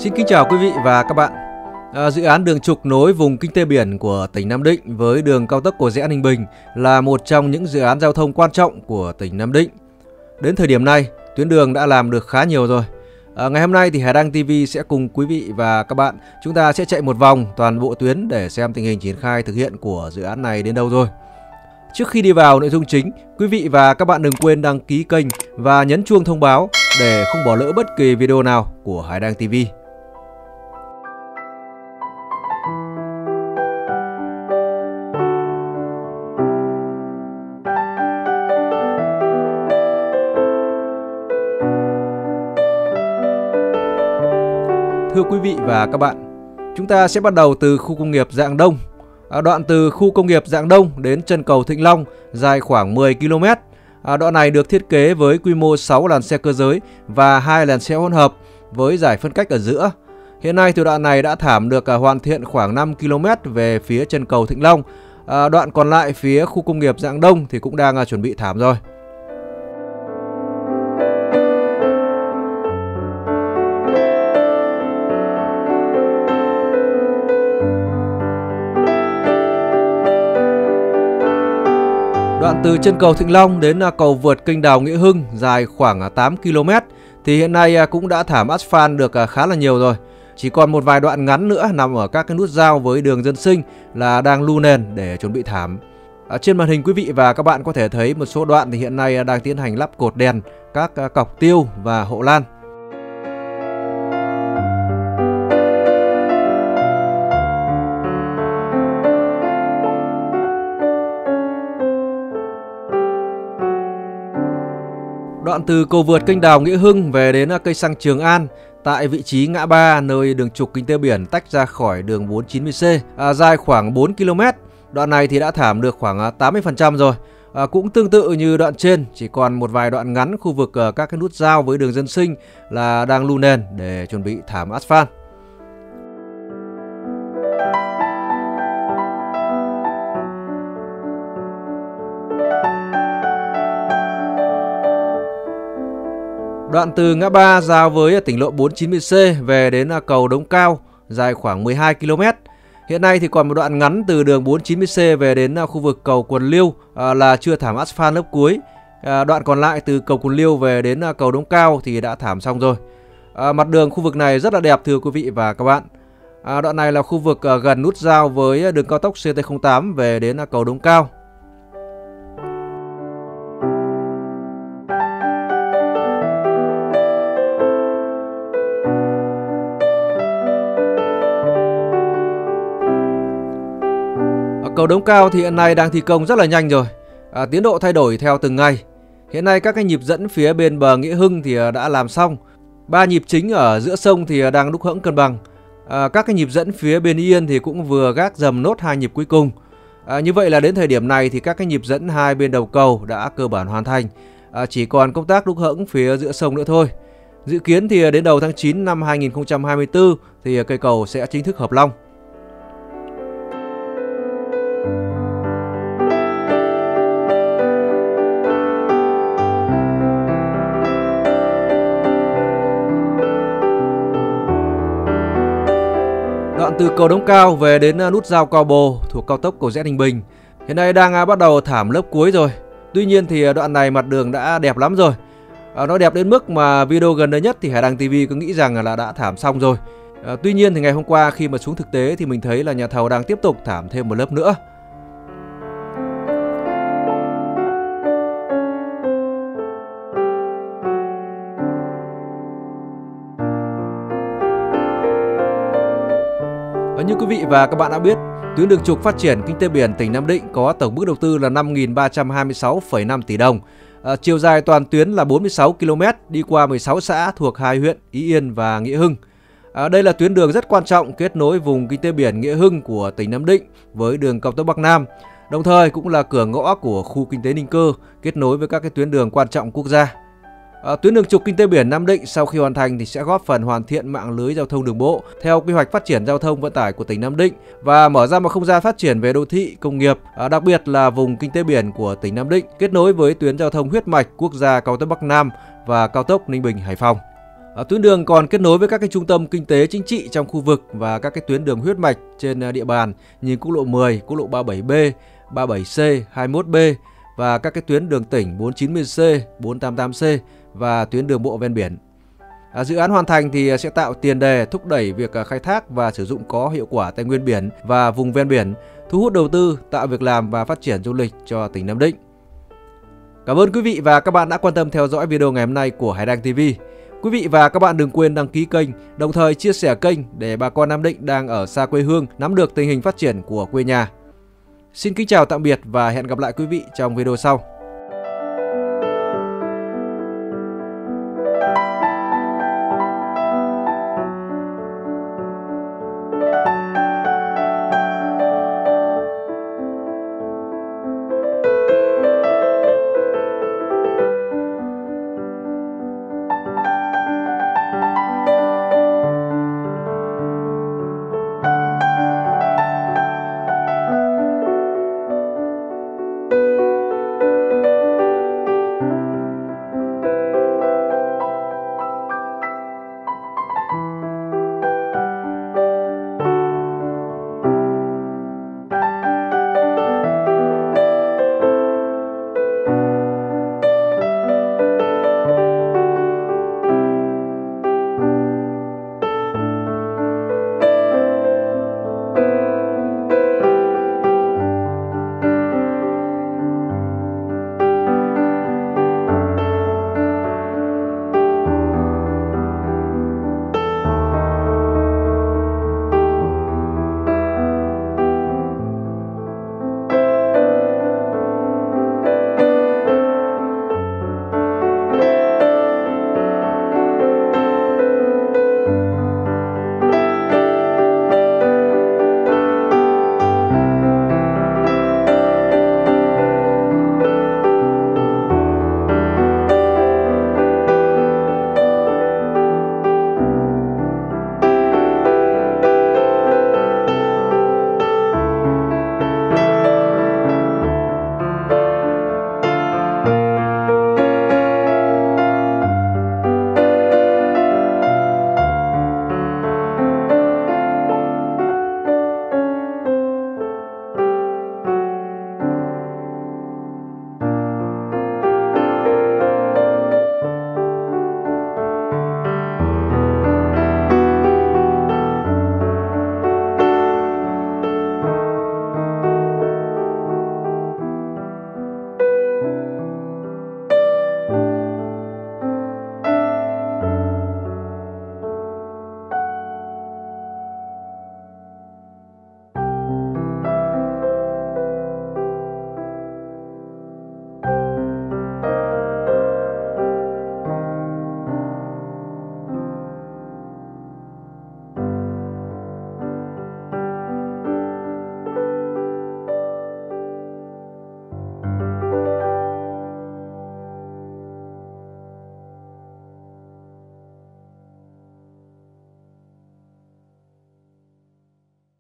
Xin kính chào quý vị và các bạn. Dự án đường trục nối vùng kinh tế biển của tỉnh Nam Định với đường cao tốc Cầu Giẽ - Ninh Bình là một trong những dự án giao thông quan trọng của tỉnh Nam Định. Đến thời điểm này, tuyến đường đã làm được khá nhiều rồi. Ngày hôm nay thì Hải Đăng TV sẽ cùng quý vị và các bạn chúng ta sẽ chạy một vòng toàn bộ tuyến để xem tình hình triển khai thực hiện của dự án này đến đâu rồi. Trước khi đi vào nội dung chính, quý vị và các bạn đừng quên đăng ký kênh và nhấn chuông thông báo để không bỏ lỡ bất kỳ video nào của Hải Đăng TV. Thưa quý vị và các bạn, chúng ta sẽ bắt đầu từ khu công nghiệp Rạng Đông. Đoạn từ khu công nghiệp Rạng Đông đến chân cầu Thịnh Long dài khoảng 10 km. Đoạn này được thiết kế với quy mô 6 làn xe cơ giới và 2 làn xe hỗn hợp với giải phân cách ở giữa. Hiện nay thì đoạn này đã thảm được hoàn thiện khoảng 5 km về phía chân cầu Thịnh Long. Đoạn còn lại phía khu công nghiệp Rạng Đông thì cũng đang chuẩn bị thảm rồi. Đoạn từ chân cầu Thịnh Long đến cầu vượt kênh đào Nghĩa Hưng dài khoảng 8 km thì hiện nay cũng đã thảm asphalt được khá là nhiều rồi. Chỉ còn một vài đoạn ngắn nữa nằm ở các cái nút giao với đường dân sinh là đang lu nền để chuẩn bị thảm. Trên màn hình quý vị và các bạn có thể thấy một số đoạn thì hiện nay đang tiến hành lắp cột đèn, các cọc tiêu và hộ lan. Đoạn từ cầu vượt kênh đào Nghĩa Hưng về đến cây xăng Trường An tại vị trí ngã ba nơi đường trục kinh tế biển tách ra khỏi đường 490C dài khoảng 4 km. Đoạn này thì đã thảm được khoảng 80% rồi. Cũng tương tự như đoạn trên, chỉ còn một vài đoạn ngắn khu vực các cái nút giao với đường dân sinh là đang lu nền để chuẩn bị thảm asphalt. Đoạn từ ngã ba giao với tỉnh lộ 490C về đến cầu Đống Cao dài khoảng 12 km. Hiện nay thì còn một đoạn ngắn từ đường 490C về đến khu vực cầu Quần Liêu là chưa thảm asphalt lớp cuối. Đoạn còn lại từ cầu Quần Liêu về đến cầu Đống Cao thì đã thảm xong rồi. Mặt đường khu vực này rất là đẹp thưa quý vị và các bạn. Đoạn này là khu vực gần nút giao với đường cao tốc CT08 về đến cầu Đống Cao. Cầu Đống Cao thì hiện nay đang thi công rất là nhanh rồi. Tiến độ thay đổi theo từng ngày. Hiện nay các cái nhịp dẫn phía bên bờ Nghĩa Hưng thì đã làm xong. 3 nhịp chính ở giữa sông thì đang đúc hẫng cân bằng. Các cái nhịp dẫn phía bên Yên thì cũng vừa gác dầm nốt 2 nhịp cuối cùng. Như vậy là đến thời điểm này thì các cái nhịp dẫn hai bên đầu cầu đã cơ bản hoàn thành. Chỉ còn công tác đúc hẫng phía giữa sông nữa thôi. Dự kiến thì đến đầu tháng 9 năm 2024 thì cây cầu sẽ chính thức hợp long. Đoạn từ cầu Đống Cao về đến nút giao Cao Bồ thuộc cao tốc Cầu Giẽ - Ninh Bình hiện nay đang bắt đầu thảm lớp cuối rồi. Tuy nhiên thì đoạn này mặt đường đã đẹp lắm rồi. Nó đẹp đến mức mà video gần đây nhất thì Hải Đăng TV cứ nghĩ rằng là đã thảm xong rồi. Tuy nhiên thì ngày hôm qua khi mà xuống thực tế thì mình thấy là nhà thầu đang tiếp tục thảm thêm một lớp nữa. Như quý vị và các bạn đã biết, tuyến đường trục phát triển kinh tế biển tỉnh Nam Định có tổng mức đầu tư là 5.326,5 tỷ đồng. Chiều dài toàn tuyến là 46 km, đi qua 16 xã thuộc 2 huyện Ý Yên và Nghĩa Hưng. Đây là tuyến đường rất quan trọng kết nối vùng kinh tế biển Nghĩa Hưng của tỉnh Nam Định với đường cao tốc Bắc Nam. Đồng thời cũng là cửa ngõ của khu kinh tế Ninh Cơ kết nối với các cái tuyến đường quan trọng quốc gia. Tuyến đường trục kinh tế biển Nam Định sau khi hoàn thành thì sẽ góp phần hoàn thiện mạng lưới giao thông đường bộ theo quy hoạch phát triển giao thông vận tải của tỉnh Nam Định và mở ra một không gian phát triển về đô thị, công nghiệp, đặc biệt là vùng kinh tế biển của tỉnh Nam Định kết nối với tuyến giao thông huyết mạch quốc gia cao tốc Bắc Nam và cao tốc Ninh Bình - Hải Phòng. Tuyến đường còn kết nối với các cái trung tâm kinh tế chính trị trong khu vực và các cái tuyến đường huyết mạch trên địa bàn như quốc lộ 10, quốc lộ 37B, 37C, 21B và các cái tuyến đường tỉnh 490C, 488C và tuyến đường bộ ven biển. Dự án hoàn thành thì sẽ tạo tiền đề thúc đẩy việc khai thác và sử dụng có hiệu quả tài nguyên biển và vùng ven biển, thu hút đầu tư, tạo việc làm và phát triển du lịch cho tỉnh Nam Định. Cảm ơn quý vị và các bạn đã quan tâm theo dõi video ngày hôm nay của Hải Đăng TV. Quý vị và các bạn đừng quên đăng ký kênh, đồng thời chia sẻ kênh để bà con Nam Định đang ở xa quê hương nắm được tình hình phát triển của quê nhà. Xin kính chào tạm biệt và hẹn gặp lại quý vị trong video sau.